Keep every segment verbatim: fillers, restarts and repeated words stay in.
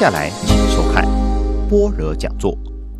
下来请收看般若讲座。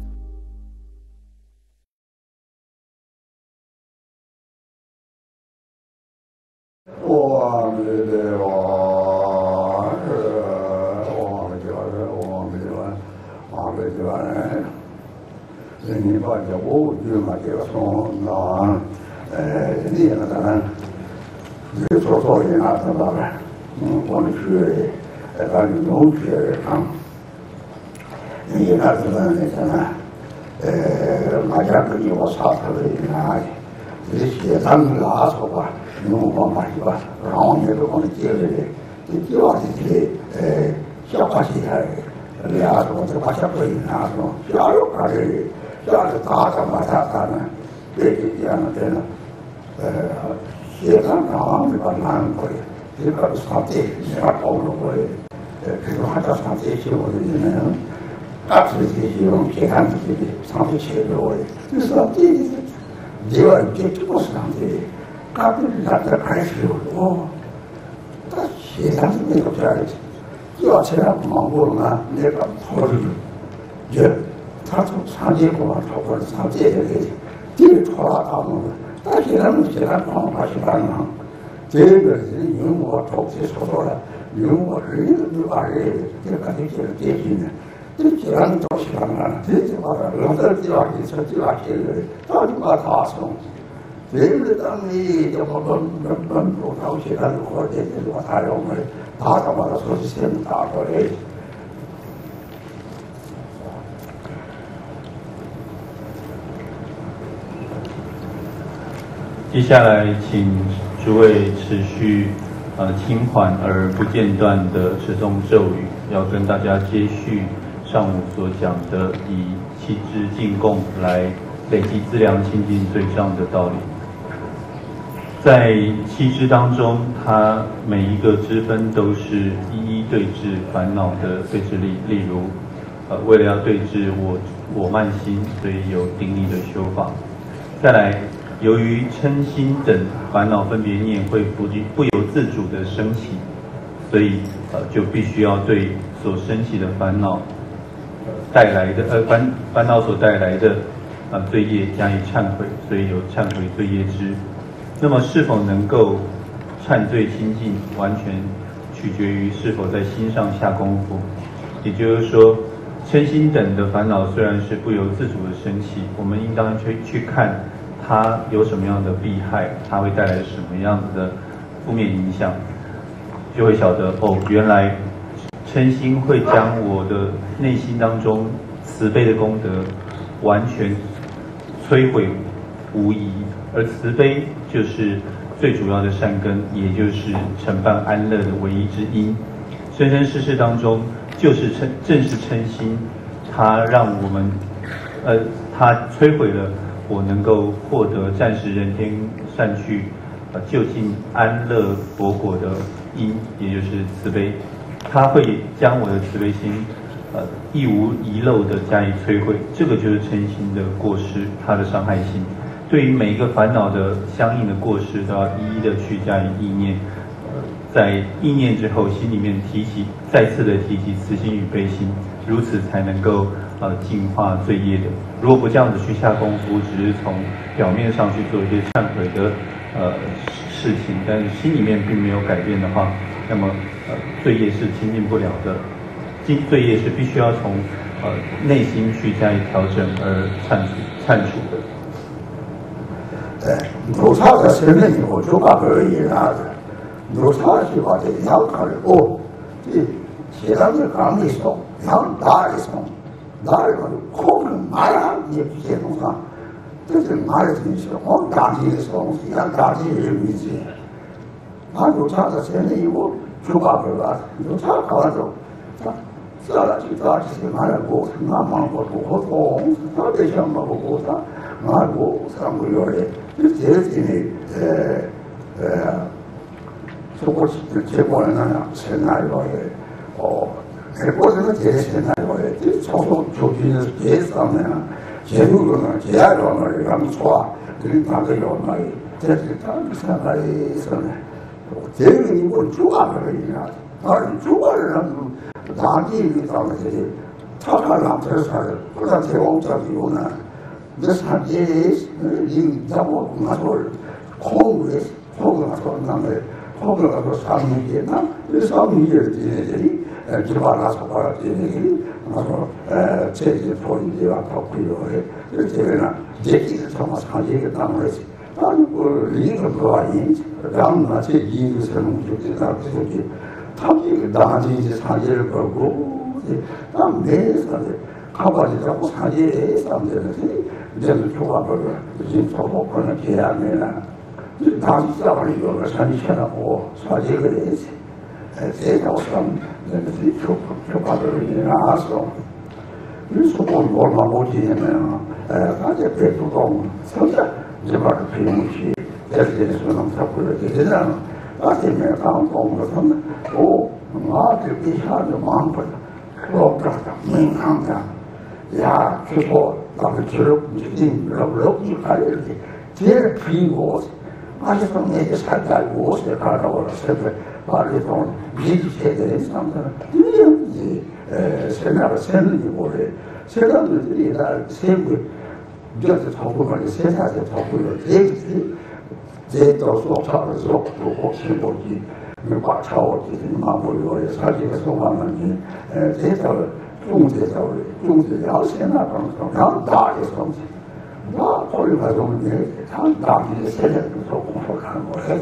我们的我是我们就是我们就是我们就是人家把这五句嘛这个从那呃你那个你说说人家知道呗，嗯，我们学呃咱们农学啊，你那是那个呢，呃，马家给我查出来那这些咱们拉出吧。因为我嘛是吧，然后那个我们接着的，这主要是这呃小花西海，俩种这花小鬼那种，小肉干的，小的大的嘛啥啥呢，这就这样的呢，呃，现在上这个南国的，这个上这你要跑路过的，呃，这个还叫上这些我的人，大致这些用平常这些上这些的我的，就是说这这个这这个上这。他就是他在开始哦，他现在是那个这样的，要起来忙活呢，那个跑着也，他从长街过来，超过了长街的这这个拖拉他们，但现在我们现在方法是办了，这个人用我找些说说了，用我人就把人这个这些这些呢，这既然都是办了，这就把它弄到第二天车第二天人，他就把他送。这个当你就把本本本部头些他如何这些话他用的，他他把他说是先打过来。 接下来，请诸位持续呃轻缓而不间断的持诵咒语，要跟大家接续上午所讲的，以七支进贡来累积资粮清净罪障的道理。在七支当中，它每一个支分都是一一对治烦恼的对治力。例如，呃，为了要对治我我慢心，所以有定力的修法。再来，由于嗔心等烦恼分别念会不不由自主的升起，所以呃就必须要对所升起的烦恼带来的呃烦烦恼所带来的呃罪业加以忏悔，所以有忏悔罪业支。那么是否能够忏罪清净，完全取决于是否在心上下功夫。也就是说，嗔心等的烦恼虽然是不由自主的升起，我们应当去去看它有什么样的弊害，它会带来什么样子的负面影响，就会晓得哦，原来嗔心会将我的内心当中慈悲的功德完全摧毁无疑，而慈悲就是最主要的善根，也就是承办安乐的唯一之因。生生世世当中，就是嗔，正是嗔心，它让我们，呃，它摧毁了我能够获得暂时人天善趣，呃，就近安乐佛果的因，也就是慈悲。它会将我的慈悲心，呃，一无遗漏的加以摧毁。这个就是嗔心的过失，它的伤害性。对于每一个烦恼的相应的过失，都要一一的去加以意念。呃，在意念之后，心里面提起，再次的提起慈心与悲心，如此才能够呃净化罪业的。如果不这样子去下功夫，只是从表面上去做一些忏悔的呃事情，但是心里面并没有改变的话，那么呃罪业是清净不了的。净罪业是必须要从呃内心去加以调整而忏除忏除的。 哎，奴才在身边以后就把这个一拿着，奴才就把这两个人哦，这现在这刚一说，两大一说，哪一个可能马上也不见农场，这是哪一种是我们当地的说，两当地人民间，那奴才在身边以后就把这个奴才搞了之后，他这了就到这个哪来过，哪忙过多活动，他得想忙过过他，哪过上个月的。这这呢，呃呃，中国结果呢，现在个哦，结果这个这现在个这操作究竟是这上面啊，结果呢，这样个呢，他们说啊，这个那个有那，这是他们现在什么？这个你问主啊，这个人啊，他主啊人当地遇到那些他看上这事儿，不但在我们这里有呢，这产业领导我那说空位，空那说那个空那说三米的那，这三米的这里，呃，就把那说把这里，那说呃，这些托你的话他不有的，这个呢，这个是他妈产业的单位。那我另一个原因，让那些医生就是那出去，他这个当地的产业的高过的，那没啥的，他把这个产业上面的这这个出发这个，人超过可能这样的呢，就当地家里有个产业钱了，我说这个人去，哎，这条上那个是出出发的人啊说，你说我我嘛我今年啊，呃，他这别主动，是不是？这把是屏幕去，这些是能超过的，这样，而且没当中的他们，哦，我这一下就忙不了，我这个民航的，呀，去说那个去了，进了楼就开始的，这个苹果，而且从那些参加我是看到了，现在把这种一切的上头，这样子，呃，现在的生意过来，现在的这里的社会。就是超过了，现在就超过了，这个是，这到说差的时候，如果听过去，你把超过去，你马不有的，他这个说话呢，你呃，这条中这条中这条现在当中，很大的东西，那所以那种呢，他大的现在就做功夫看过来。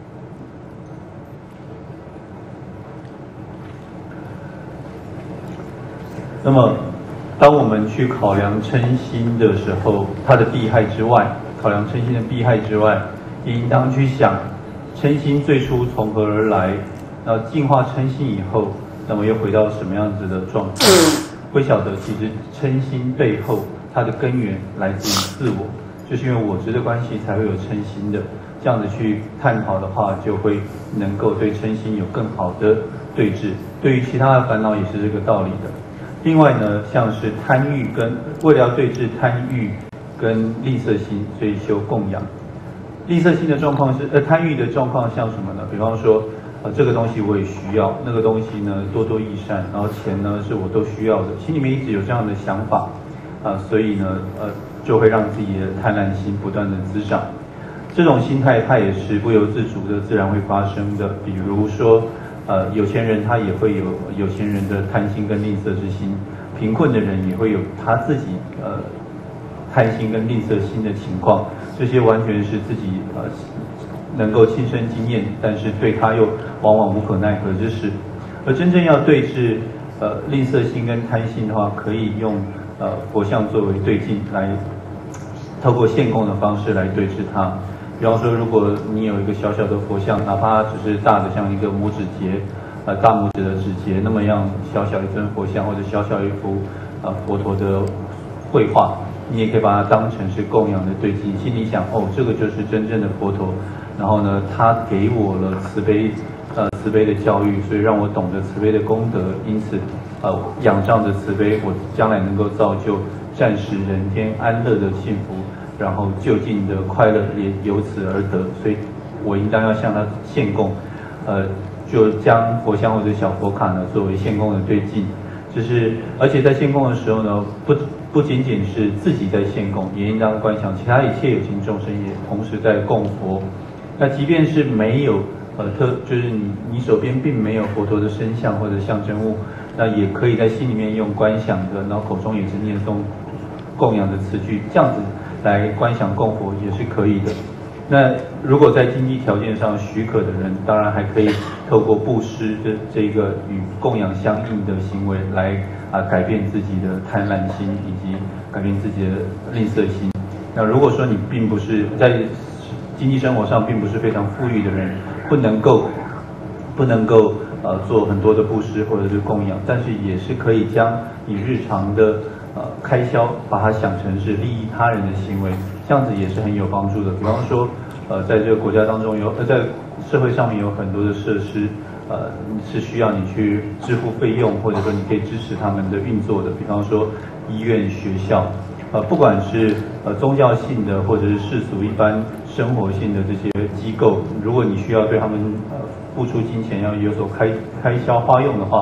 那么。当我们去考量嗔心的时候，它的弊害之外，考量嗔心的弊害之外，也应当去想，嗔心最初从何而来？那净化嗔心以后，那么又回到什么样子的状态？会晓得，其实嗔心背后它的根源来自于自我，就是因为我执的关系才会有嗔心的。这样子去探讨的话，就会能够对嗔心有更好的对治。对于其他的烦恼也是这个道理的。另外呢，像是贪欲跟为了要对治贪欲跟吝啬心，所以修供养。吝啬心的状况是，呃，贪欲的状况像什么呢？比方说，呃，这个东西我也需要，那个东西呢多多益善，然后钱呢是我都需要的，心里面一直有这样的想法，啊、呃，所以呢，呃，就会让自己的贪婪心不断的滋长。这种心态它也是不由自主的，自然会发生的。比如说。呃，有钱人他也会有有钱人的贪心跟吝啬之心，贫困的人也会有他自己呃贪心跟吝啬心的情况，这些完全是自己呃能够亲身经验，但是对他又往往无可奈何之事。而真正要对治呃吝啬心跟贪心的话，可以用呃佛像作为对境来，透过献供的方式来对治它。比方说，如果你有一个小小的佛像，哪怕只是大的像一个拇指节，呃，大拇指的指节那么样小小一尊佛像，或者小小一幅呃佛陀的绘画，你也可以把它当成是供养的对境，心里想，哦，这个就是真正的佛陀。然后呢，他给我了慈悲，呃，慈悲的教育，所以让我懂得慈悲的功德，因此，呃，仰仗着慈悲，我将来能够造就暂时人间安乐的幸福。然后就近的快乐也由此而得，所以我应当要向他献供，呃，就将佛像或者小佛卡呢作为献供的对境，就是而且在献供的时候呢，不不仅仅是自己在献供，也应当观想其他一切有情众生也同时在供佛。那即便是没有呃特，就是你你手边并没有佛陀的身像或者象征物，那也可以在心里面用观想的，然后口中也是念诵供养的词句，这样子。来观想供佛也是可以的。那如果在经济条件上许可的人，当然还可以透过布施的这个与供养相应的行为来啊改变自己的贪婪心以及改变自己的吝啬心。那如果说你并不是在经济生活上并不是非常富裕的人，不能够不能够呃做很多的布施或者是供养，但是也是可以将你日常的呃，开销把它想成是利益他人的行为，这样子也是很有帮助的。比方说，呃，在这个国家当中有，呃，在社会上面有很多的设施，呃，是需要你去支付费用，或者说你可以支持他们的运作的。比方说医院、学校，呃，不管是呃宗教性的或者是世俗一般生活性的这些机构，如果你需要对他们呃付出金钱，要有所开开销花用的话，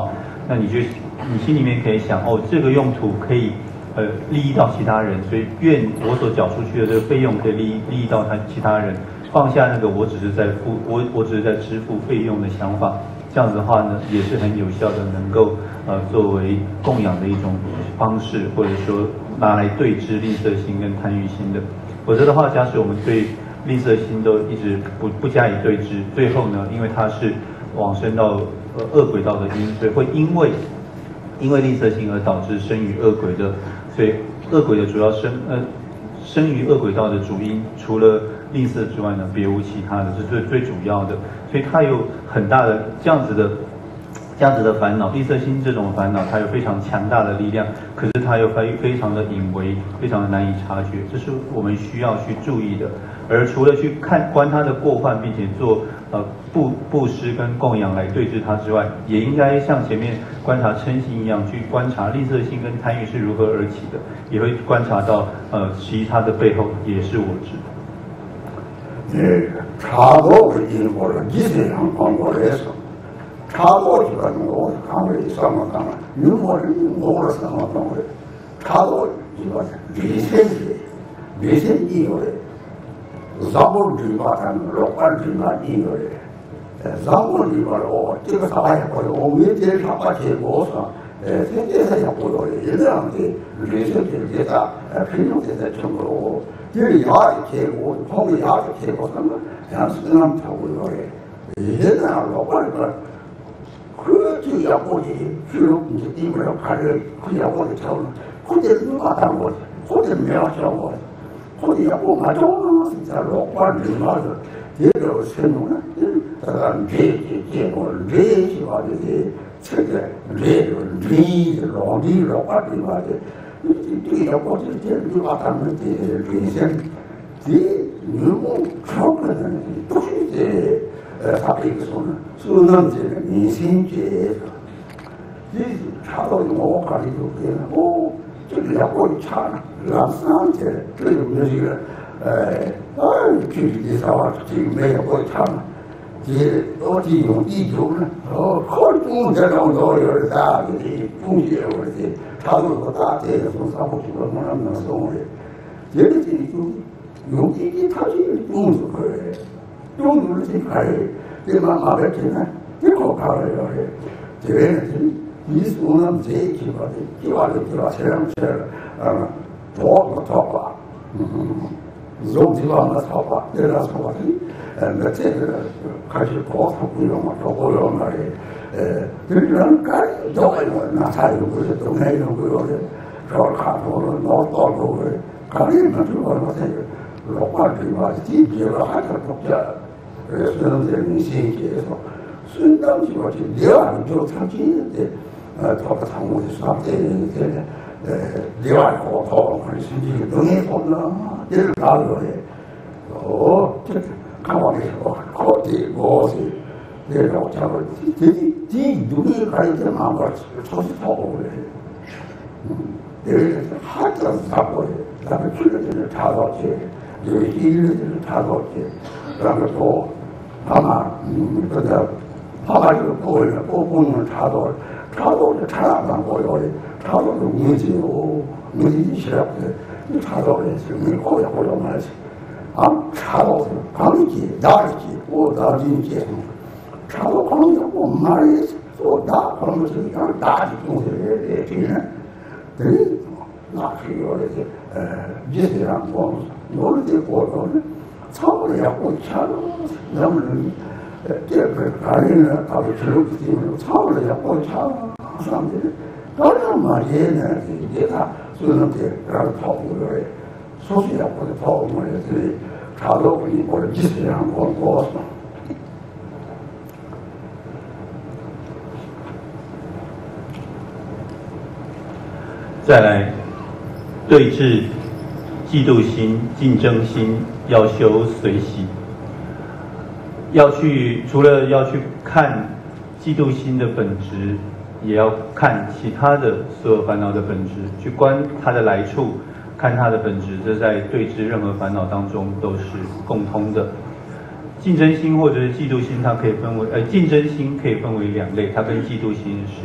那你就你心里面可以想，哦，这个用途可以呃利益到其他人，所以愿我所缴出去的这个费用可以利益利益到他其他人，放下那个我只是在付我我只是在支付费用的想法，这样子的话呢，也是很有效的，能够呃作为供养的一种方式，或者说拿来对治吝啬心跟贪欲心的。否则的话，假使我们对吝啬心都一直不不加以对治，最后呢，因为它是往生到呃恶鬼道的因，所以会因为因为吝啬心而导致生于恶鬼的，所以恶鬼的主要生呃生于恶鬼道的主因，除了吝啬之外呢，别无其他的，是最最主要的，所以它有很大的这样子的。这样子的烦恼，吝啬心这种烦恼，它有非常强大的力量，可是它又非非常的隐微，非常的难以察觉，这是我们需要去注意的。而除了去看观它的过患，并且做呃布布施跟供养来对治它之外，也应该像前面观察嗔心一样，去观察吝啬心跟贪欲是如何而起的，也会观察到呃其他的背后也是我执。 네, 차도 일본을 기세한 공부해서 차도 지금 뭐 가만히 있어만 일본은 뭐를 생각하는 거예요. 차도 이거 미생이 미생 이거래. 자본 리바는 로컬 리바 이거래. 자본 리바로 제가 사와야 거요. 오미들 사과제고서 세계에서 yap고요. 이런데 미생들 제가 필요해서 정도 여기 야이 제고, 거기 야이 제고, 그냥 쓰는 타고요. 얘는 로컬 그 뒤에 야고지, 주로 이제 이거를 가려, 그 야고지 차오는, 그때 누가 단 거지, 그때 내가 차온 거지. 그때 야고 가져오는 진짜 로컬 리마를, 얘를 세우는, 다가 레지, 제고, 레지 가지고, 책에, 레를, 리, 로리, 로컬 리마를, 뒤에 야고지, 제 누가 단 거지, 리생, 뒤에 누구 처음에는 또 이제, 사회에서는 수능제는 인생제에서 이 차도 뭐 가지고 그냥 오 저기 약골이 차나 라스한테 그리고 뮤직을 에 길기사와 지금 내 약골이 차나 이제 어디 어디 좋나 어 컬뚱 내려온 노래를 다 이제 풍기에 그러지 차도 다 대해서 사고 싶어 뭐라는 소리 얘들이 좀 여기 다시 좀 그래 좀 놀지 가요. 이만 말했지만 이거 가요. 저희는 이 수는 제 기반이 기반이 들어 세상체를 도와도 도와. 좀지방나 사과 내가 사과지. 며칠 같이 고소 구경을 보고요 말이. 그런 걸 저거는 나사이고 그래서 또 내는 거요. 저걸 가고 노또고 그래. 가리면 그걸 못해요. 로컬이 맞지 비교를 하자 독자. 그래서 저는 인생계에서 순당지가 지금 내가 안 좋은 상징인데 저가 상무에서 수학대인데 내가 알고 도움을 신지게 등에 꽂나 얘를 가려고 해. 어, 가만히 있어. 거기 뭐지 내가 오자고 뒤 눈이 가야 되면 아무리 소식하고 그래. 내가 하여튼 사고 해. 그다음에 출력을 찾아오지. 여기 일을 찾아오지. 그다음에 또 아마 그다 파가지고 보이는 뽑는 차도 차도 잘안 보여. 차도도 무지요. 무지 싫어해. 차도에 지금 고야 고야 말이지. 아 차도 강지 나르지 오 나진지 차도 강지고 말이지 또나 그런 것이 그냥 나지 동생에 되는 네 나지요 이제 미세랑 뭐 노르지 보고는 처음으로 약고 차도 너무 그 가리는 가서 들어오기 때문에 처음으로 약고 차 사람들이 다른 말에는 내가 쓰는 데라고 보고 그래. 소수 약고도 보고 그래. 차도 보니 뭘 미세랑 보고 再来对治嫉妒心、竞争心，要修随喜。要去除了要去看嫉妒心的本质，也要看其他的所有烦恼的本质，去观它的来处，看它的本质。这在对治任何烦恼当中都是共通的。竞争心或者是嫉妒心，它可以分为呃竞争心可以分为两类，它跟嫉妒心是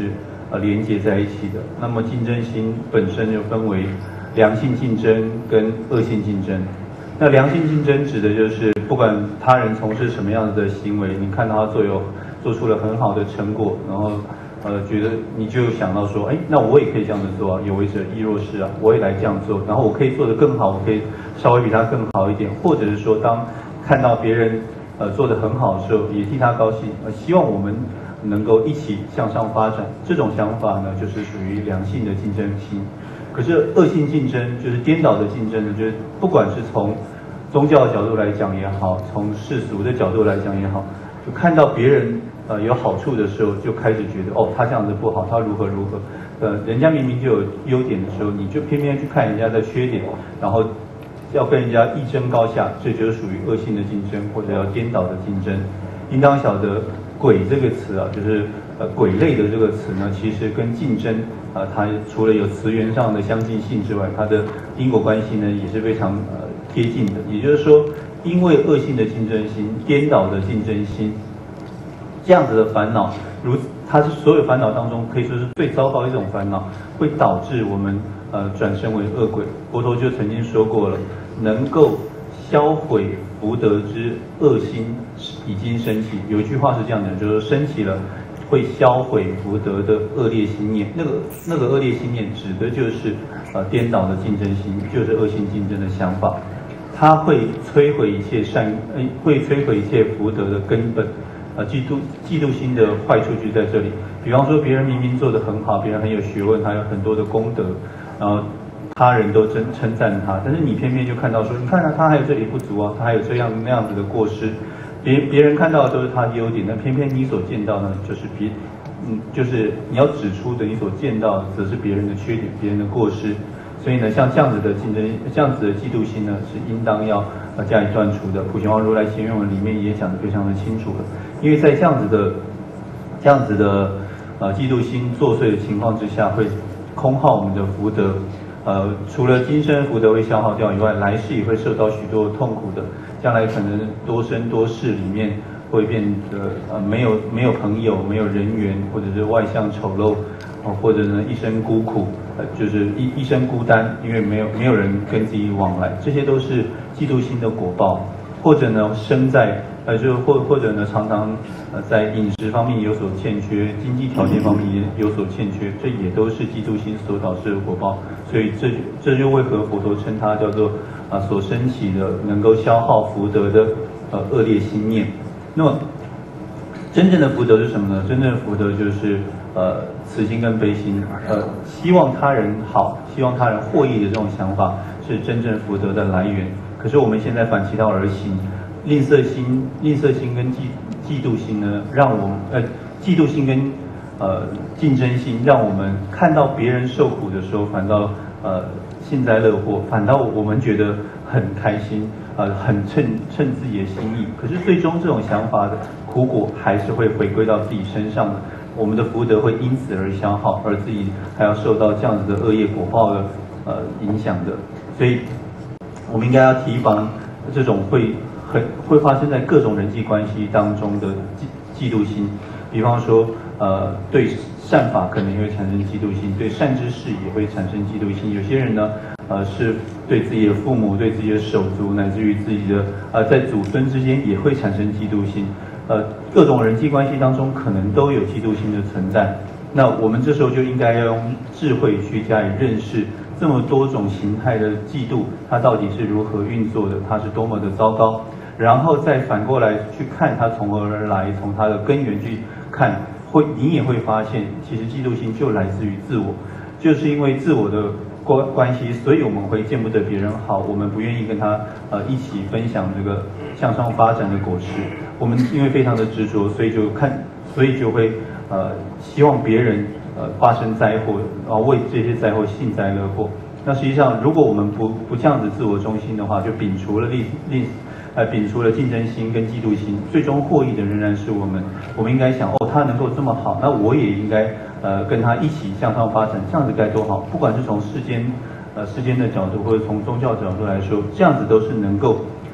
呃连接在一起的。那么竞争心本身就分为良性竞争跟恶性竞争。那良性竞争指的就是不管他人从事什么样子的行为，你看到他做有做出了很好的成果，然后呃觉得你就想到说，哎，那我也可以这样子做啊，有为者亦若是啊，我也来这样做，然后我可以做得更好，我可以稍微比他更好一点，或者是说当看到别人呃做得很好的时候，也替他高兴，呃希望我们能够一起向上发展，这种想法呢，就是属于良性的竞争心。可是恶性竞争就是颠倒的竞争呢，就是不管是从宗教的角度来讲也好，从世俗的角度来讲也好，就看到别人呃有好处的时候，就开始觉得哦，他这样子不好，他如何如何，呃，人家明明就有优点的时候，你就偏偏去看人家的缺点，然后要跟人家一争高下，这就是属于恶性的竞争，或者要颠倒的竞争。应当晓得“鬼”这个词啊，就是呃“鬼类”的这个词呢，其实跟竞争啊、呃，它除了有词源上的相近性之外，它的因果关系呢也是非常呃贴近的。也就是说，因为恶性的竞争心、颠倒的竞争心，这样子的烦恼，如它是所有烦恼当中可以说是最糟糕的一种烦恼，会导致我们呃转生为恶鬼。佛陀就曾经说过了，能够销毁福德之恶心已经升起。有一句话是这样讲，就是升起了会销毁福德的恶劣心念。那个那个恶劣心念指的就是呃颠倒的竞争心，就是恶性竞争的想法。它会摧毁一切善，呃，会摧毁一切福德的根本。呃，嫉妒嫉妒心的坏处就在这里。比方说，别人明明做得很好，别人很有学问，他有很多的功德，然后他人都称称赞他，但是你偏偏就看到说，你看啊，他还有这里不足啊，他还有这样那样子的过失。别别人看到的都是他的优点，但偏偏你所见到呢，就是别，嗯，就是你要指出的，你所见到的则是别人的缺点，别人的过失。所以呢，像这样子的竞争，这样子的嫉妒心呢，是应当要呃加以断除的。普贤王如来行愿文里面也讲得非常的清楚了。因为在这样子的、这样子的呃嫉妒心作祟的情况之下，会空耗我们的福德。呃，除了今生福德会消耗掉以外，来世也会受到许多痛苦的。将来可能多生多世里面会变得呃没有没有朋友，没有人缘，或者是外相丑陋，哦，或者呢一生孤苦，呃，就是一一生孤单，因为没有没有人跟自己往来，这些都是嫉妒心的果报。或者呢生在呃就或或者呢常常呃在饮食方面有所欠缺，经济条件方面也有所欠缺，这也都是嫉妒心所导致的果报。所以这这就为何佛陀称它叫做啊、呃、所升起的能够消耗福德的呃恶劣心念。那么真正的福德是什么呢？真正的福德就是呃慈心跟悲心，呃希望他人好，希望他人获益的这种想法是真正福德的来源。可是我们现在反其道而行，吝啬心、吝啬心跟嫉嫉妒心呢，让我们呃嫉妒心跟呃竞争心，让我们看到别人受苦的时候，反倒呃幸灾乐祸，反倒我们觉得很开心，呃很称称自己的心意。可是最终这种想法的苦果还是会回归到自己身上的，我们的福德会因此而消耗，而自己还要受到这样子的恶业果报的呃影响的，所以。我们应该要提防这种会很会发生在各种人际关系当中的嫉嫉妒心，比方说，呃，对善法可能也会产生嫉妒心，对善知识也会产生嫉妒心。有些人呢，呃，是对自己的父母、对自己的手足，乃至于自己的呃，在祖孙之间也会产生嫉妒心。呃，各种人际关系当中可能都有嫉妒心的存在。那我们这时候就应该要用智慧去加以认识。这么多种形态的嫉妒，它到底是如何运作的？它是多么的糟糕，然后再反过来去看它从何而来，从它的根源去看，会你也会发现，其实嫉妒心就来自于自我，就是因为自我的关关系，所以我们会见不得别人好，我们不愿意跟他呃一起分享这个向上发展的果实。我们因为非常的执着，所以就看，所以就会呃希望别人。呃，发生灾祸，然后为这些灾祸幸灾乐祸。那实际上，如果我们不不这样子自我中心的话，就摒除了吝吝，呃，摒除了竞争心跟嫉妒心，最终获益的仍然是我们。我们应该想，哦，他能够这么好，那我也应该呃跟他一起向上发展，这样子该多好。不管是从世间呃世间的角度，或者从宗教角度来说，这样子都是能够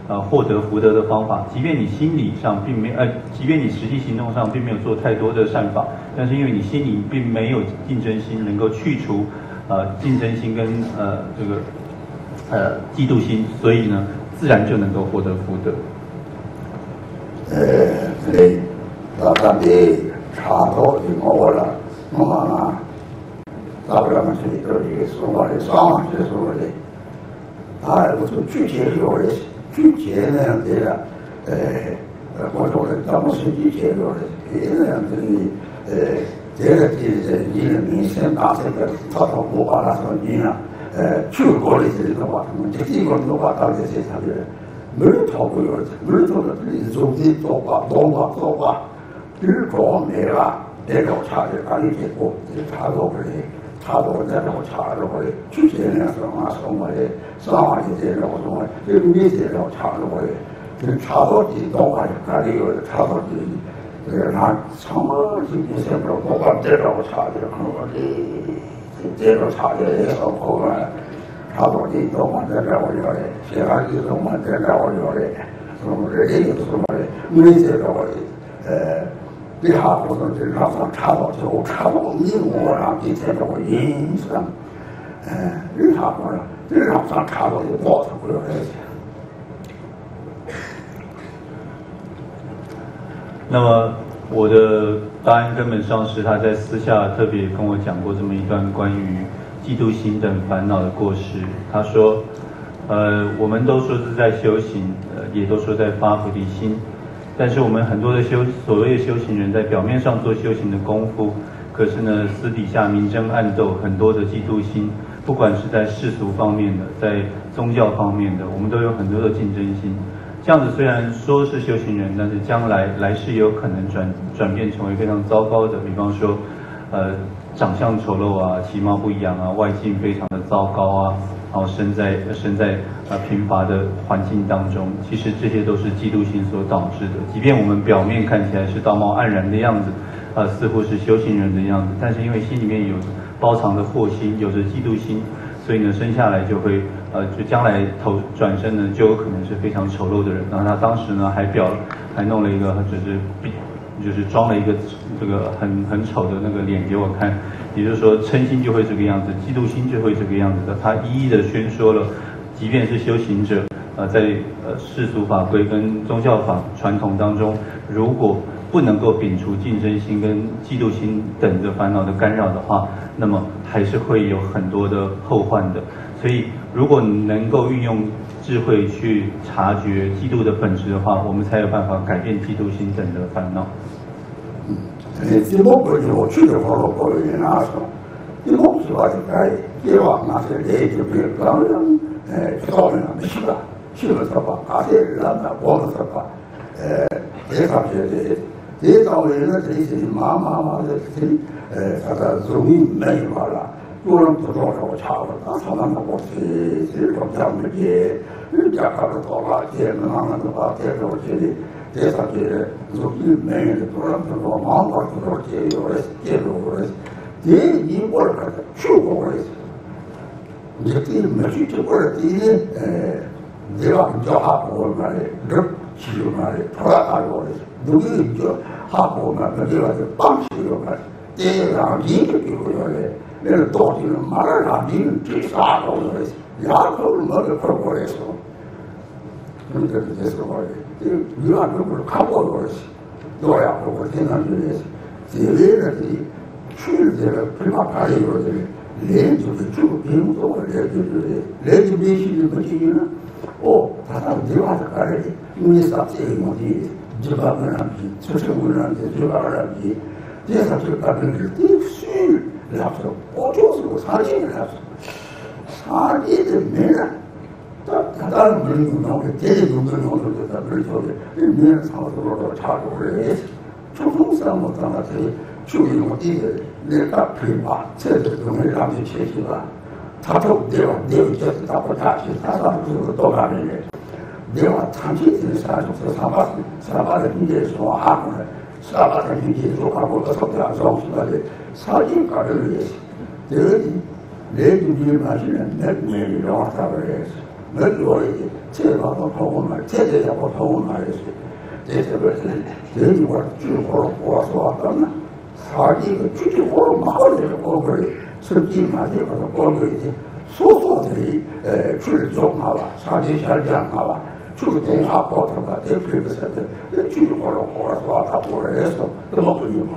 呃获得福德的方法。即便你心理上并没呃，即便你实际行动上并没有做太多的善法，但是因为你心里并没有竞争心，能够去除呃竞争心跟呃这个呃嫉妒心，所以呢，自然就能够获得福德。 呃，对，大家的差多的我了，我嘛，大不了嘛是这里说话的，上网去说的。他我说具体说的，具体那样子的，呃，我说的咱们是具体说的，别那样子的，呃，这个就是你的民生大这个，他说我把他说你啊，呃，去过的这个话，这地方的话，到底是啥的？没人逃过有的，没人逃的，你手机做吧，做吧，做吧，日光没了，那种差的赶紧结果，就差多不的。差不多在那我差着过的，去年那时候嘛，送我的，上海这些我送我，这个没这种差着过的，这差多几多块，哪里有差多几，这个他什么今年什么不管这种差的，我的这种差的也很好嘛，差多几多块在这我有的，其他几多块在这我有的，什么这些什么的，没这种的，呃。你下活动就让他查到之后，查到你我让今天这个影响，呃，你下活了，你让他查到就报出不了来。 那么我的大安根本上师他在私下特别跟我讲过这么一段关于嫉妒心等烦恼的过失。他说，呃，我们都说是在修行，呃，也都说在发菩提心。但是我们很多的修所谓的修行人在表面上做修行的功夫，可是呢私底下明争暗斗，很多的嫉妒心，不管是在世俗方面的，在宗教方面的，我们都有很多的竞争心。这样子虽然说是修行人，但是将来来世也有可能转转变成为非常糟糕的，比方说，呃，长相丑陋啊，其貌不扬啊，外境非常的糟糕啊。然后身在身在呃贫乏的环境当中，其实这些都是嫉妒心所导致的。即便我们表面看起来是道貌岸然的样子，呃，似乎是修行人的样子，但是因为心里面有包藏的祸心，有着嫉妒心，所以呢，生下来就会呃，就将来投转身呢，就有可能是非常丑陋的人。然后他当时呢，还表还弄了一个，就是就是装了一个这个很很丑的那个脸给我看。也就是说，嗔心就会这个样子，嫉妒心就会这个样子的。他一一的宣说了，即便是修行者，呃，在呃世俗法规跟宗教法传统当中，如果不能够摒除竞争心跟嫉妒心等的烦恼的干扰的话，那么还是会有很多的后患的。所以，如果你能够运用智慧去察觉嫉妒的本质的话，我们才有办法改变嫉妒心等的烦恼。 呃，这么不是我去的话，我不会拿说，这么是话就该，这话那些来就别刚刚，呃，到那没去了，去了他吧，那些人呢，我们他吧，呃，这他觉得，这到人呢，这些妈妈妈的这，呃，他的容易没完了，有人不多少差了，那他们我是这种这样的些，人家看得到了，这慢慢的话，这种这里。这他觉得，说你没人多了，多少忙活多少节有的节有的，这一我儿看去过的，你这没去这我儿这呃，这个叫哈佛嘛的，这去嘛的，出来大有的，如果你叫哈佛嘛，那这个是帮去有嘛，这样一个就有的，那个到底马上你这啥都有的，牙口没得快过来说，那这是这是我的。这个女娃子不是看过多少次，多呀！我经常觉得，这类的去这个琵琶卡里有的练就是就平多练就是练就练习就不进行了。哦，他那个女娃子卡里，因为啥这个问题，几百个人比，出生个人比，几百个人比，这他就把这个必须来说，我就是我长期来说，长期的没人。他当然不能用那个这种不能用的，他不是说的，人民操作多差多的，初中生活当然是就用这个那个琵琶，这个东西让你学习了，他都对吧？对，就是他不下去，他当时是多大的人，对吧？长期的三十岁、三八三八的毕业说韩国人，三八的毕业说韩国的特别少数的，三几个人也是，这个。那就你那些人，那没有话啥个人， 멸류이 제가도 보고만 제대하고 보고만 했지. 제대로서 제대로 쭉으로 보아서 왔다나 사기가 쭉으로 마을을 보고리 섭지 마디가 보고리 소소들이 줄을 좀 하와 사지 잘장 하와 줄을 하고다가 대표에서 쭉으로 보아서 왔다 보래서 그렇군요.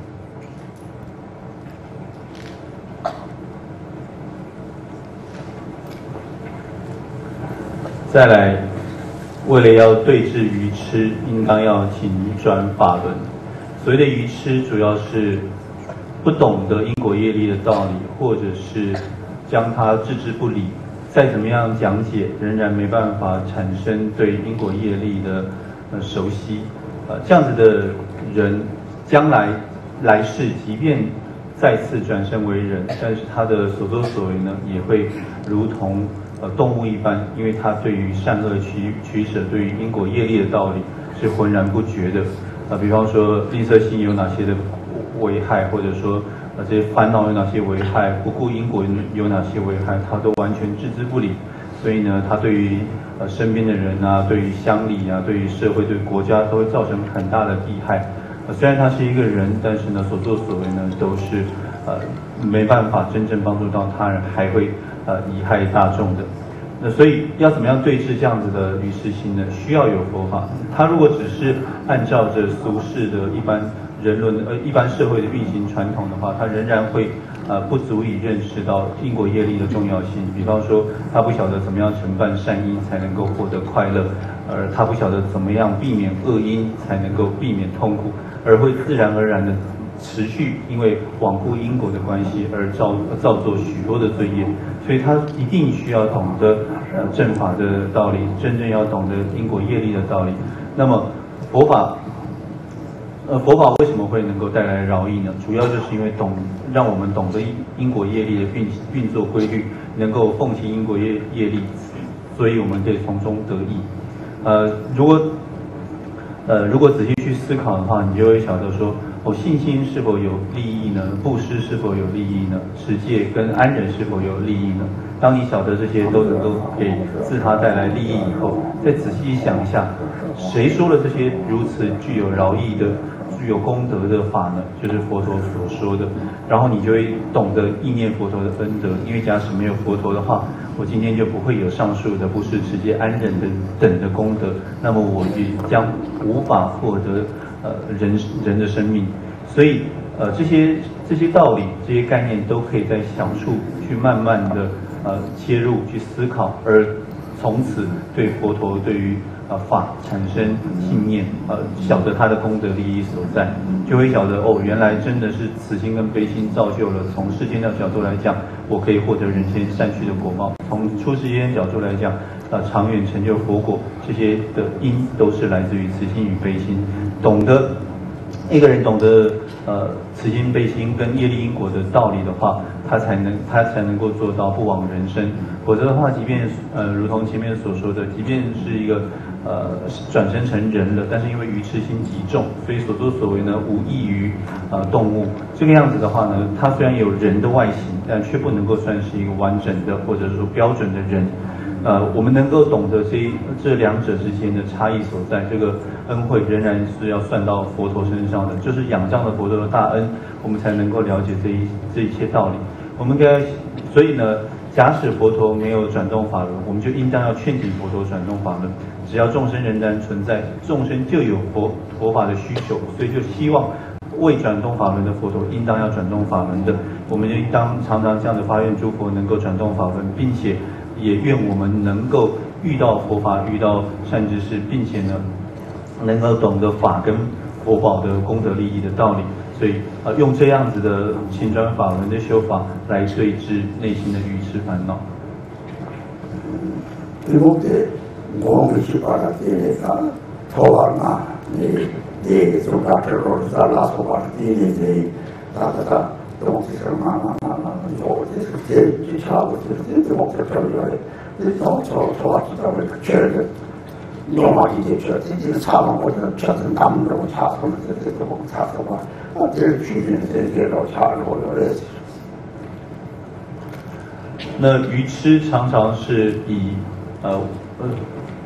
再来，为了要对治愚痴，应当要请转法轮。所谓的愚痴，主要是不懂得因果业力的道理，或者是将它置之不理。再怎么样讲解，仍然没办法产生对因果业力的呃熟悉。呃，这样子的人，将来来世，即便再次转生为人，但是他的所作所为呢，也会如同 呃，动物一般，因为他对于善恶取取舍，对于因果业力的道理是浑然不觉的。呃，比方说吝啬心有哪些的危害，或者说呃这些烦恼有哪些危害，不顾因果有哪些危害，他都完全置之不理。所以呢，他对于呃身边的人啊，对于乡里啊，对于社会、对国家都会造成很大的弊害。呃，虽然他是一个人，但是呢，所作所为呢，都是呃没办法真正帮助到他人，还会 呃，贻害大众的。那所以要怎么样对治这样子的愚痴心呢？需要有佛法。他如果只是按照着俗世的一般人伦呃一般社会的运行传统的话，他仍然会呃不足以认识到因果业力的重要性。比方说，他不晓得怎么样承办善因才能够获得快乐，而他不晓得怎么样避免恶因才能够避免痛苦，而会自然而然的 持续因为罔顾因果的关系而造造作许多的罪业，所以他一定需要懂得呃正法的道理，真正要懂得因果业力的道理。那么佛法，呃佛法为什么会能够带来饶益呢？主要就是因为懂让我们懂得因果业力的运运作规律，能够奉行因果业业力，所以我们可以从中得益。呃，如果呃如果仔细去思考的话，你就会晓得说， 哦，信心是否有利益呢？布施是否有利益呢？持戒跟安忍是否有利益呢？当你晓得这些都能够给自他带来利益以后，再仔细想一下，谁说了这些如此具有饶益的、具有功德的法呢？就是佛陀所说的。然后你就会懂得意念佛陀的恩德，因为假使没有佛陀的话，我今天就不会有上述的布施、持戒、安忍的等的功德，那么我也将无法获得 呃，人人的生命，所以呃，这些这些道理、这些概念都可以在小处去慢慢的呃切入、去思考，而从此对佛陀、对于呃法产生信念，呃，晓得他的功德利益所在，就会晓得哦，原来真的是慈心跟悲心造就了。从世间的角度来讲，我可以获得人间善趣的果报；从出世间角度来讲， 呃，长远成就佛果，这些的因都是来自于慈心与悲心。懂得一个人懂得呃慈心悲心跟业力因果的道理的话，他才能他才能够做到不枉人生。否则的话，即便呃如同前面所说的，即便是一个呃转生成人了，但是因为愚痴心极重，所以所作所为呢无异于呃动物。这个样子的话呢，他虽然有人的外形，但却不能够算是一个完整的或者说标准的人。 呃，我们能够懂得这这两者之间的差异所在，这个恩惠仍然是要算到佛陀身上的，就是仰仗了佛陀的大恩，我们才能够了解这一这一切道理。我们该，所以呢，假使佛陀没有转动法轮，我们就应当要劝请佛陀转动法轮。只要众生仍然存在，众生就有佛佛法的需求，所以就希望未转动法轮的佛陀应当要转动法轮的，我们就应当常常这样的发愿诸佛能够转动法轮，并且 也愿我们能够遇到佛法，遇到善知识，并且呢，能够懂得法跟佛宝的功德利益的道理。所以，呃，用这样子的勤转法轮的修法来对治内心的愚痴烦恼。 이곳에 공시 바라티니까 토와나 이 이 조가트로 살라서 바라티니 다다다 동시를 만나나 요지 제지 차고 제지 목표 처리해 이또저 소화기가 왜 그렇게 노마기 제죠 진짜 차만 거기서 쳐서 남으로 차서 그때 뭐 차서 봐 제일 주변에 대로 차로 그래 那愚痴常常是以呃呃